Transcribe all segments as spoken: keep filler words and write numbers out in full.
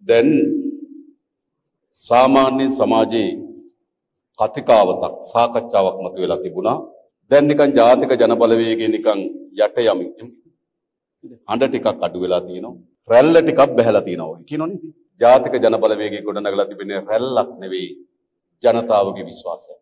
දැන් සාමාන්‍ය සමාජයේ කතිකාවතක් සාකච්ඡාවක් මතුවලා තිබුණා. දැන් නිකන් ජාතික ජනබලවේගයේ නිකන් යට යමින් හඬ ටිකක් අඩු වෙලා තියෙනවා. රැල්ල ටිකක් බැහැලා තියෙනවා කියනෝනේ. ජාතික ජනබලවේගයේ ගොඩනගලා තිබෙන්නේ රැල්ලක් නෙවෙයි ජනතාවගේ විශ්වාසය.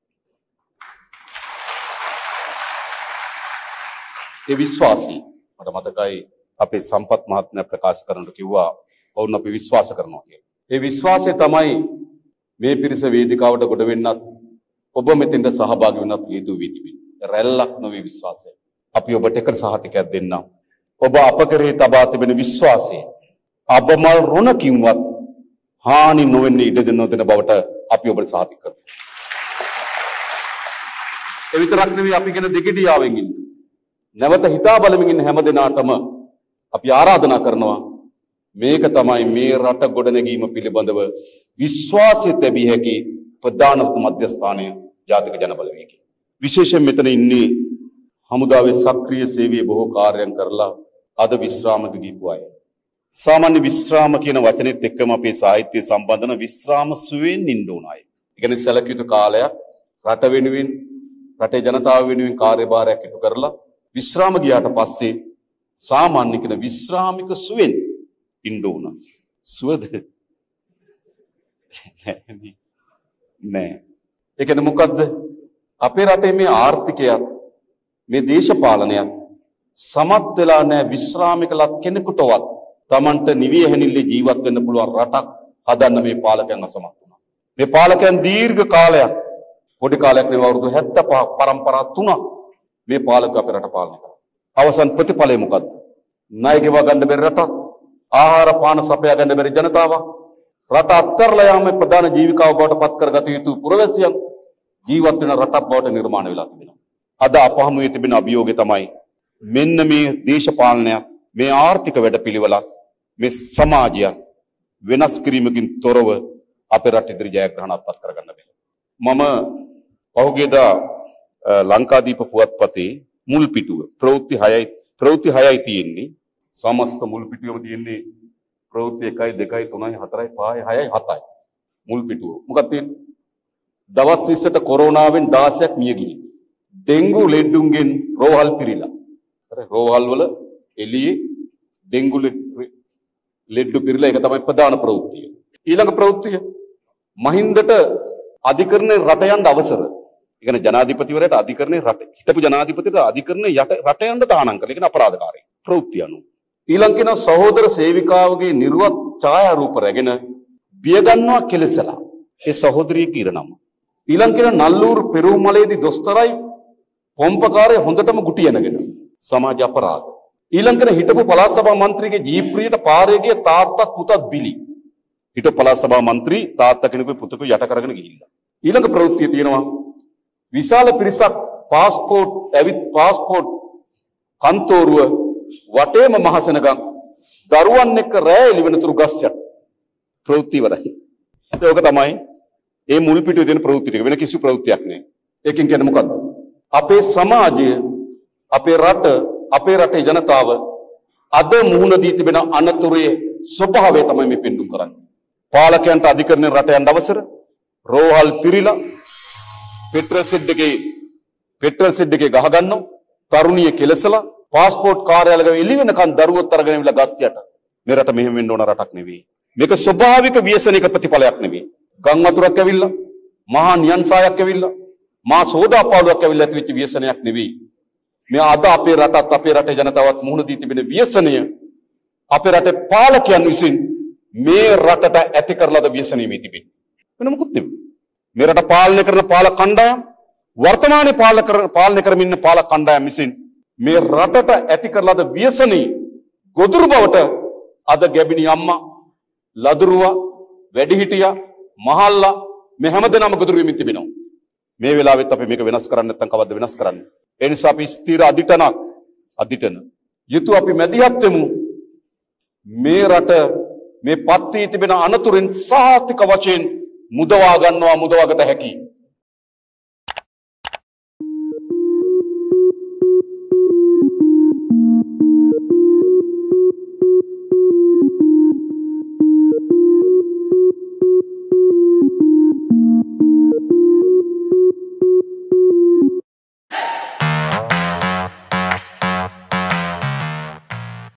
ඒ විශ්වාසي මට මතකයි අපේ සම්පත් මහත්මයා ප්‍රකාශ කරනකොට කිව්වා වුණ අපි විශ්වාස කරනවා කියලා. ඒ විශ්වාසය තමයි මේ පිරිස වේදිකාවට ගොඩ වෙන්නත් ඔබ මෙතෙන්ට සහභාගී වෙන්නත් හේතු වෙයි තිබෙන්නේ. රැල්ලක් නොවේ විශ්වාසය. අපි ඔබට එක සහතිකයක් දෙන්නම්. ඔබ අප කරේ තබා තිබෙන විශ්වාසය අබමල් රුණකින්වත් හානි නොවෙන්න ඉඩ දෙන්න දෙන බවට අපි ඔබට සහතික කරනවා. ඒ විතරක් නෙවෙයි අපි කියන දෙගිඩියාවෙන් ඉන්න. නැවත හිතා බලමින් ඉන්න හැම දිනාටම අපි ආරාධනා කරනවා මේක තමයි මේ රට ගොඩනැගීම පිළිබඳව විශ්වාසය තැබිය හැකි ප්‍රධාන මධ්‍යස්ථානය ජාතික ජනබලවේගය. විශේෂයෙන් මෙතන ඉන්නේ හමුදාවේ සක්‍රීය සේවයේ බොහෝ කාර්යයන් කරලා අද විශ්‍රාමක ගිහපු අය. සාමාන්‍ය විශ්‍රාම කියන වචනේත් එක්කම අපේ සාහිත්‍ය සම්බන්ධන විශ්‍රාම සුවයෙන් ඉන්න ඕන අය. ඒ කියන්නේ සැලකිය යුතු කාලයක් රට වෙනුවෙන් රටේ ජනතාව වෙනුවෙන් කාර්යභාරයක් ඉටු කරලා විශ්‍රාම ගියාට පස්සේ සාමාන්‍ය කෙන විශ්‍රාමික සුවෙන් ඉන්න ඕන. සුවද නෑ. ඒ කියන්නේ මොකද්ද? අපේ රටේ මේ ආර්ථිකයත් මේ දේශපාලනයත් සමත් වෙලා නැහැ විශ්‍රාමිකලත් කෙනෙකුටවත් Tamanට නිවිය හැනිල්ලේ ජීවත් වෙන්න පුළුවන් රටක් හදන්න මේ පාලකයන් අසමත් වුණා. මේ පාලකයන් දීර්ඝ කාලයක් පොඩි කාලයක් නෙවෙයි අවුරුදු හැත්තෑ පහ පරම්පරා තුනක් මේ පාලකයෝ අපේ රට පාලනය කරා. අවසන් ප්‍රතිඵලය මොකද්ද? ණය ගෙවා ගන්න බැරි රටක්, ආහාර පාන සපයා ගන්න බැරි ජනතාවක්, රට අත්හැරලා යාමේ ප්‍රධාන ජීවිකාව බවට පත් කරගත යුතු පුරවැසියන් ජීවත් වෙන රටක් බවට නිර්මාණය වෙලා තිබෙනවා. අද අපහමුවේ තිබෙන අභියෝගය තමයි මෙන්න මේ දේශපාලනය, මේ ආර්ථික වැඩපිළිවෙලක්, මේ සමාජය වෙනස් කිරීමකින් තොරව අපේ රට ඉදිරි ජයග්‍රහණයක් පත් කරගන්න බැහැ. මම පහුගියදා ලංකාදීප පුවත්පතේ මුල් පිටුව ප්‍රවෘත්ති හයයි ප්‍රවෘත්ති හයයි තියෙන්නේ. සමස්ත මුල් පිටුවම තියෙන්නේ ප්‍රවෘත්ති එකයි දෙකයි තුනයි හතරයි පහයි හයයි හතයි. මුල් පිටුව. මොකක්ද තියෙන්නේ? දවස් විස්සට කොරෝනාවෙන් දාසයක් මිය ගිහින්. ඩෙන්ගු ලෙඩුන්ගෙන් රෝහල් පිරීලා. හරි රෝහල් වල එළියේ ඩෙන්ගු ලෙඩු පිරීලා ඒක තමයි ප්‍රධාන ප්‍රවෘත්තිය. ඊළඟ ප්‍රවෘත්තිය මහින්දට අධිකරණේ රට යන්න අවසර. ඒ කියන්නේ ජනාධිපතිවරයාට අධිකරණේ රට හිටපු ජනාධිපතිට අධිකරණේ යට රට යන්න දානම් කළා. ඒ කියන්නේ අපරාධකාරී ප්‍රවෘත්තිය අනුව. ඊළඟ කෙනා සහෝදර සේවිකාවගේ නිර්වත් ඡායාරූප රැගෙන බිය ගන්නවා කෙලසලා. ඒ සහෝදරියගේ ඉරණම. ඊළඟ කෙනා නල්ලූරු පෙරුමලේදී දොස්තරයි පොම්පකාරය හොඳටම ගුටි යනගෙන සමාජ අපරාධ. ඊළඟ කෙනා හිටපු පළාත් සභා මන්ත්‍රීගේ ජීප්‍රියට පාරේ ගිය තාත්තත් පුතත් බිලි. හිටපු පළාත් සභා මන්ත්‍රී තාත්තා කෙනෙකුගේ පුතෙකු යට කරගෙන ගිහිල්ලා. ඊළඟ ප්‍රවෘත්තිය තියෙනවා විශාල පිරිසක් පාස්පෝර්ට් ඇවිත් පාස්පෝර්ට් කන්තෝරුව වටේම මහසෙනගම් දරුවන් එක්ක රැය එළි වෙනතුරු ගස් යට. ප්‍රවෘත්ති ඉවරයි. ඒක තමයි මේ මුල් පිටුවේ තියෙන ප්‍රවෘත්ති ටික. වෙන කිසි ප්‍රවෘත්තියක් නෑ. ඒකෙන් කියන්නේ මොකද්ද? අපේ සමාජය, අපේ රට, අපේ රටේ ජනතාව අද මුහුණ දී තිබෙන අනතුරේ ස්වභාවය තමයි මේ පෙන්වුම් කරන්නේ. පාලකයන්ට අධිකරණයෙන් රට යන්න අවසර, රෝහල් පිරීලා පෙට්‍රල් සෙඩ් එකේ පෙට්‍රල් සෙඩ් එකේ ගහ ගන්නවා, තරුණිය කෙලසලා පාස්පෝර්ට් කාර්යාලයක එළි වෙනකන් දරුවොත් අරගෙන ඉවිලා ගස් යට. මේ රට මෙහෙම වෙන්න ඕන රටක් නෙවෙයි. මේක ස්වභාවික ව්‍යසනික ප්‍රතිඵලයක් නෙවෙයි. ගම් වතුරක් ඇවිල්ලා, මහා නියන්සායක් ඇවිල්ලා, මහා සෝදාපාලුවක් ඇවිල්ලා ඇතිවෙච්ච ව්‍යසනයක් නෙවෙයි. මේ අද අපේ රටත් අපේ රටේ ජනතාවත් මුහුණ දී තිබෙන ව්‍යසනය අපේ රටේ පාලකයන් විසින් මේ රටට ඇති කරලාද ව්‍යසනය මේ තිබෙන්නේ. වෙන මොකුත් නෙවෙයි. මේ රට පාලනය කරන පාලක කණ්ඩායම්, වර්තමානයේ පාලක පාලනය කරමින් ඉන්න පාලක කණ්ඩායම් විසින් මේ රටට ඇති කරලාද ව්‍යසනී ගොදුරු බවට අද ගැබිනි අම්මා, ලදරුවා, වැඩිහිටියා, මහල්ලා මේ හැමදෙනාම ගොදුරු වෙමින් තිබෙනවා. මේ වෙලාවෙත් අපි මේක වෙනස් කරන්න නැත්නම් කවද්ද වෙනස් කරන්නේ? ඒ නිසා අපි ස්ථිර අධිටනක් අධිටන යුතු අපි මැදිහත් වෙමු. මේ රට මේ පත් වී තිබෙන අනතුරෙන් සාහිතික වශයෙන් මුදවා ගන්නවා, මුදවාගත හැකි